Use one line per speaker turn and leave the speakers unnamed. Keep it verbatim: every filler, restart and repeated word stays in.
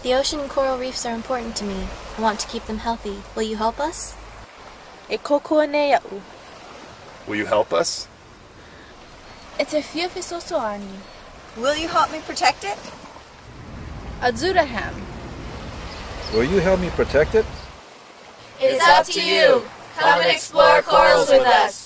The ocean and coral reefs are important to me. I want to keep them healthy. Will you help us?
E kokoane ya'u.
Will you help us?
E te whiawhisosoani.
Will you help me protect it?
Azuraham.
Will you help me protect it?
It's up to you. Come and explore corals with us.